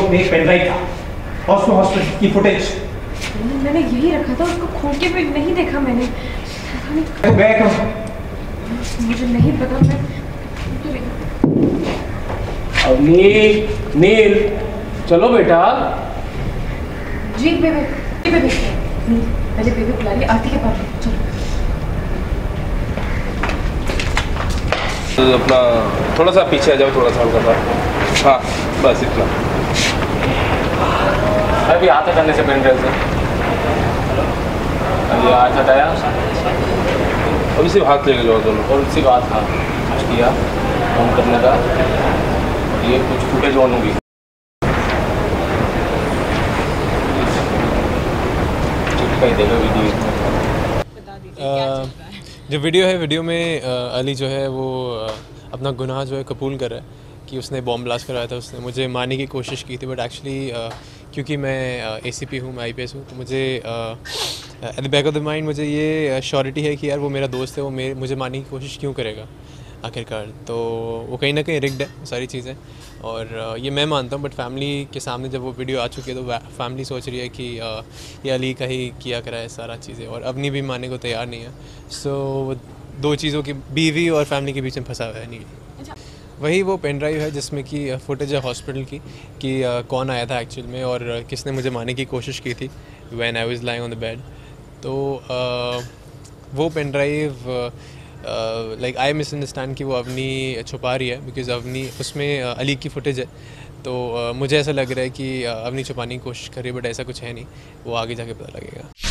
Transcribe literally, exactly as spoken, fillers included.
में एक pen drive था और उसमें हॉस्पिटल की फुटेज। मैंने यही रखा था, उसको खोल के भी नहीं देखा मैंने। तो गए कब? मुझे नहीं पता। मैं अवनी, नील, चलो बेटा। जी बेबे, बेबे पहले बेबे बुला रही, आरती के पास चलो। तो अपना थोड़ा सा पीछे आ जाओ, थोड़ा सा हल्का सा। हाँ बस इतना। अभी हाथ हटाने से पेन ड्राइव से अभी हाथ हटाया, अभी सिर्फ हाथ लेके जाओ दोनों, और सिर्फ हाथ हाँ किया ऑन करने का। ये कुछ फुटेज ऑन होगी। देगा वीडियो। जो वीडियो है, वीडियो में अली जो है वो अपना गुनाह जो है कबूल कर रहा है कि उसने बॉम्ब ब्लास्ट कराया था। उसने मुझे मारने की कोशिश की थी, बट एक्चुअली क्योंकि मैं एसीपी हूँ, मैं आईपीएस हूँ, तो मुझे at the back of the mind मुझे ये श्योरिटी है कि यार वो मेरा दोस्त है, वो मेरे मुझे मारने की कोशिश क्यों करेगा आखिरकार। तो वो कहीं ना कहीं रिग्ड है सारी चीज़ें, और ये मैं मानता हूँ। बट फैमिली के सामने जब वो वीडियो आ चुकी है तो फैमिली सोच रही है कि ये अली का ही किया करा है सारा चीज़ें, और अवनी भी मानने को तैयार नहीं है। सो so, दो चीज़ों की, बीवी और फैमिली के बीच में फंसा हुआ है नील। वही वो पेन ड्राइव है जिसमें कि फुटेज है हॉस्पिटल की कि कौन आया था एक्चुअल में और किसने मुझे मारने की कोशिश की थी when I was lying on the bed. तो वो pen drive like I misunderstand कि वो अवनी छुपा रही है, बिकॉज अवनी उसमें अली की फुटेज है। तो uh, मुझे ऐसा लग रहा है कि अवनी छुपाने की कोशिश कर रही है, बट ऐसा कुछ है नहीं, वो आगे जाके पता लगेगा।